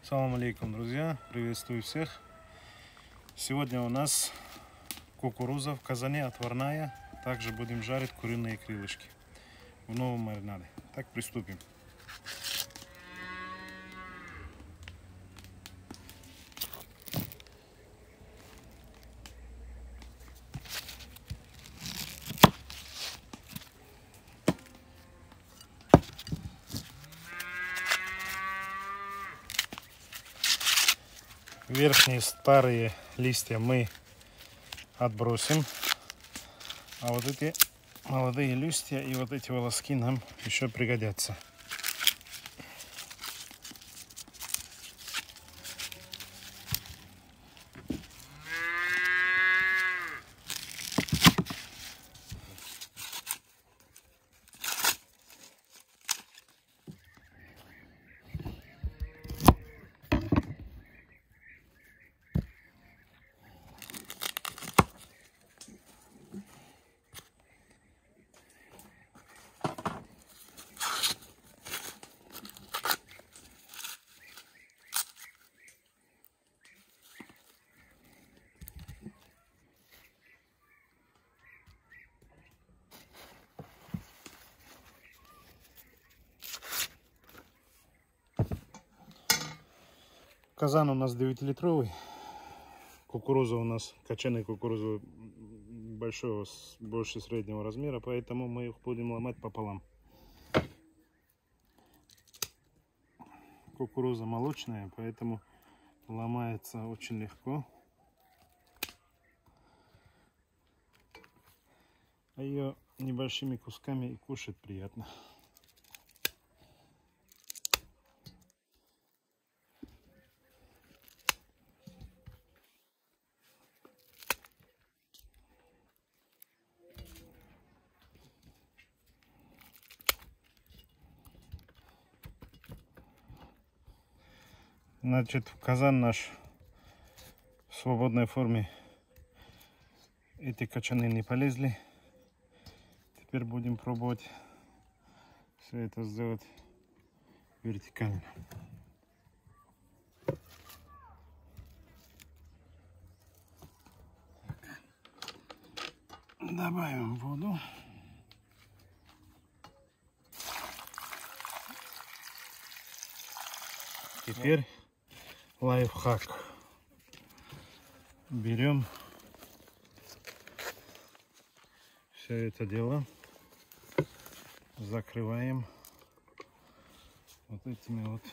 Салам алейкум, друзья! Приветствую всех! Сегодня у нас кукуруза в казане отварная. Также будем жарить куриные крылышки в новом маринаде. Так, приступим. Верхние старые листья мы отбросим, а вот эти молодые листья и вот эти волоски нам еще пригодятся. Казан у нас 9-литровый. Кукуруза у нас, кочаная кукуруза большого, больше среднего размера, поэтому мы их будем ломать пополам. Кукуруза молочная, поэтому ломается очень легко. А ее небольшими кусками и кушать приятно. Значит, в казан наш в свободной форме эти кочаны не полезли. Теперь будем пробовать все это сделать вертикально. Добавим воду. Теперь лайфхак. Берем все это дело, закрываем вот этими вот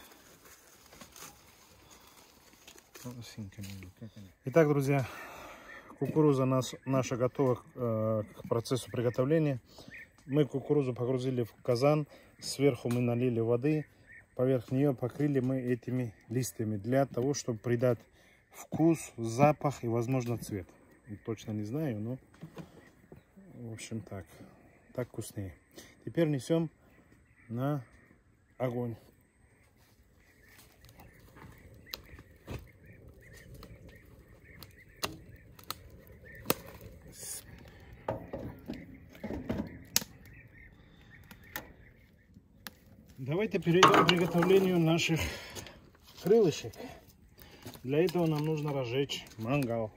полосинками. Итак, друзья, кукуруза наша готова к процессу приготовления. Мы кукурузу погрузили в казан, сверху мы налили воды, поверх нее покрыли мы этими листьями для того, чтобы придать вкус, запах и, возможно, цвет. Точно не знаю, но в общем так вкуснее. Теперь несем на огонь. Давайте перейдем к приготовлению наших крылышек. Для этого нам нужно разжечь мангал.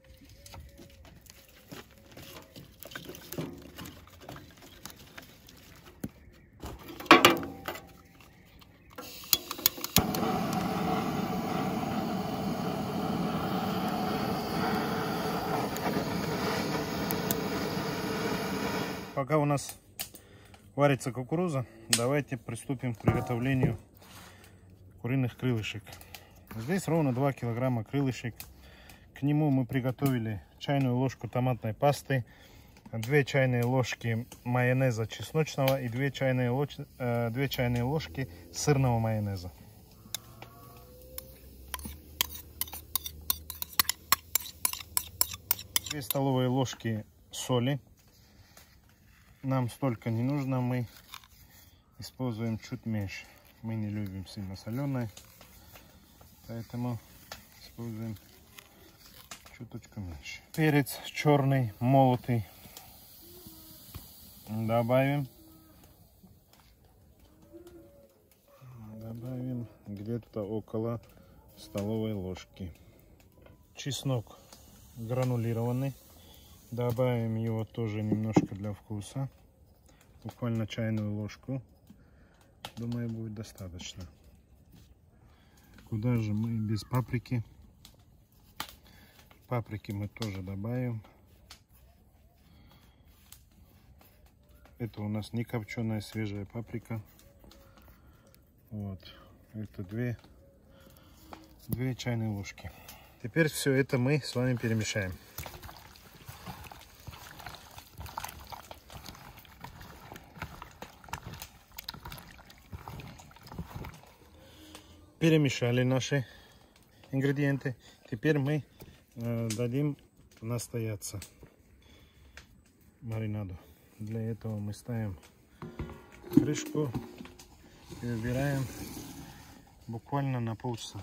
Пока у нас варится кукуруза, давайте приступим к приготовлению куриных крылышек. Здесь ровно 2 килограмма крылышек. К нему мы приготовили чайную ложку томатной пасты, 2 чайные ложки майонеза чесночного и 2 чайные ложки сырного майонеза. Две столовые ложки соли. Нам столько не нужно, мы используем чуть меньше. Мы не любим сильно соленое, поэтому используем чуточку меньше. Перец черный, молотый, добавим где-то около столовой ложки. Чеснок гранулированный. Добавим его тоже немножко для вкуса. Буквально чайную ложку. Думаю, будет достаточно. Куда же мы без паприки? Паприки мы тоже добавим. Это у нас не копченая, свежая паприка. Вот. Это две чайные ложки. Теперь все это мы с вами перемешаем. Перемешали наши ингредиенты. Теперь мы дадим настояться маринаду. Для этого мы ставим крышку и убираем буквально на полчаса.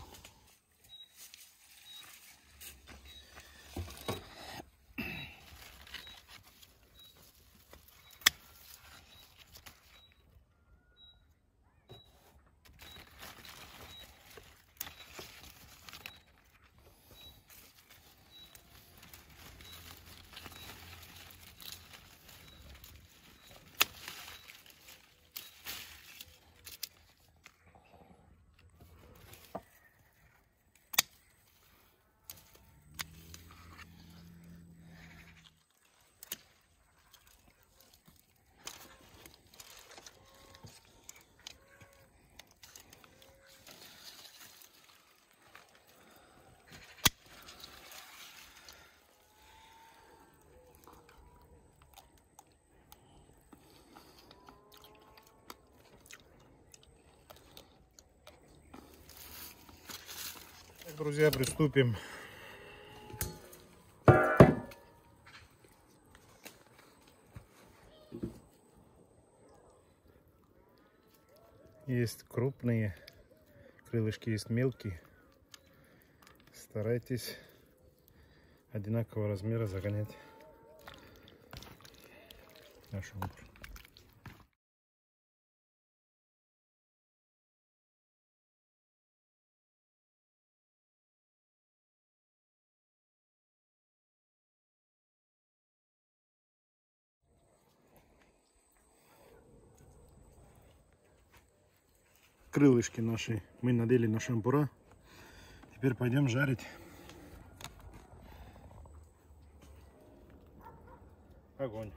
Друзья, приступим. Есть крупные крылышки, есть мелкие. Старайтесь одинакового размера загонять нашу лук. Крылышки наши мы надели на шампура. Теперь пойдем жарить. Огонь.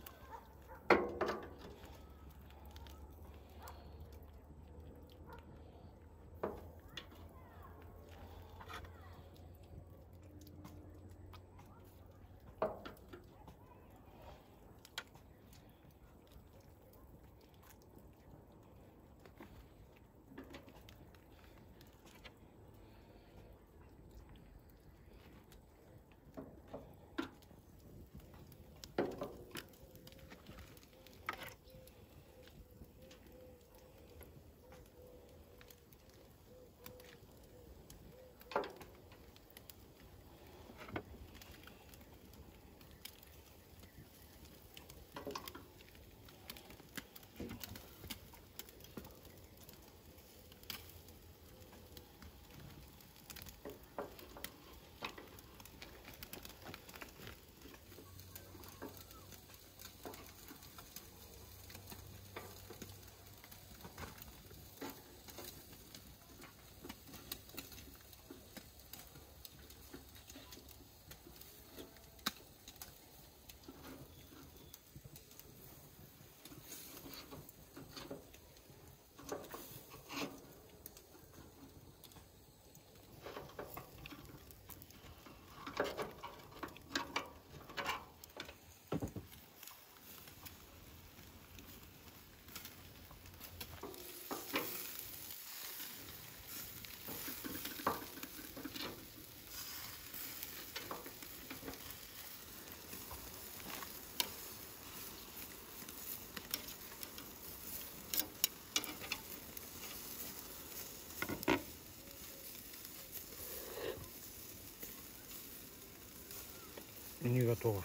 Не готово.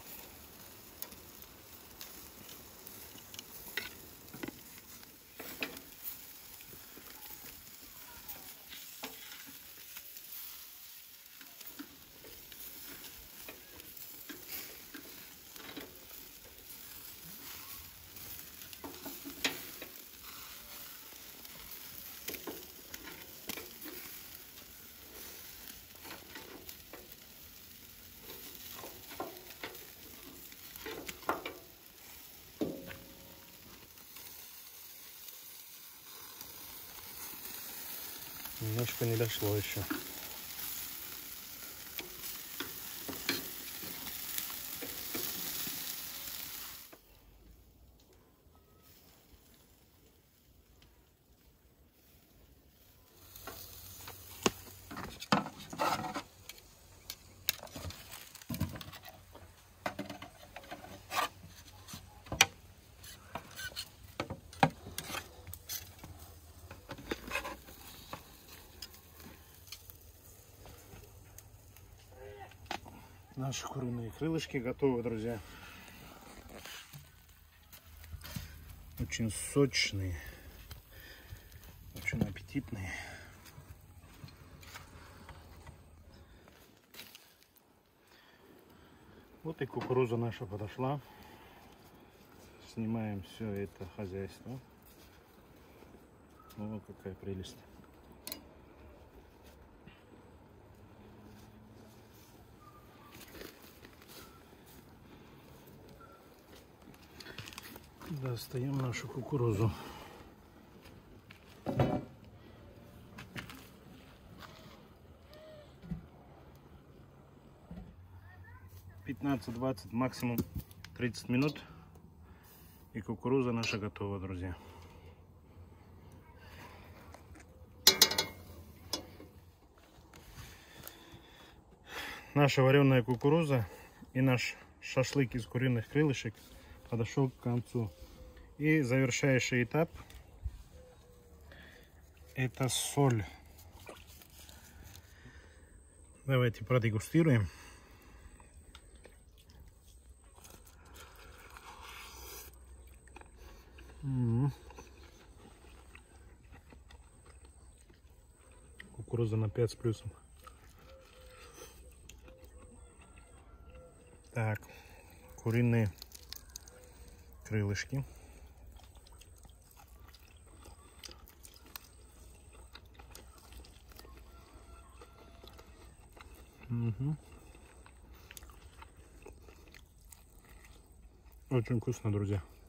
Немножко не дошло еще. Наши куриные крылышки готовы, друзья. Очень сочные, очень аппетитные. Вот и кукуруза наша подошла. Снимаем все это хозяйство. О, какая прелесть. Достаем нашу кукурузу. (15, 20, максимум 30 минут, и кукуруза наша готова, друзья. Наша вареная кукуруза и наш шашлык из куриных крылышек подошел к концу. И завершающий этап — это соль. Давайте продегустируем. Кукуруза на 5 с плюсом. Так, куриные крылышки. Очень вкусно, друзья.